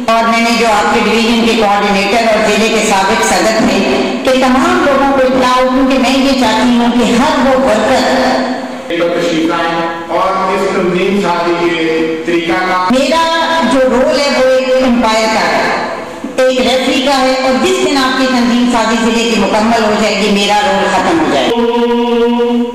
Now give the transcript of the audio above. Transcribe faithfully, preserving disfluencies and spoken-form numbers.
اور میں نے جو آپ کے ڈویژن کے کوآرڈینیٹر اور ضلع کے سابق صدر تھے کہ تمام لوگوں کو اطلاع ہو، کیونکہ میں یہ چاہتی ہوں کہ ہر وہ ورکر اور اس تنظیم سازی کے طریقہ کا میرا جو رول ہے وہ ایک امپائر کا ہے، ایک ریفری کا ہے، اور جس دن آپ کی تنظیم سازی ضلع کی مکمل ہو جائے گی میرا رول ختم ہو جائے گا۔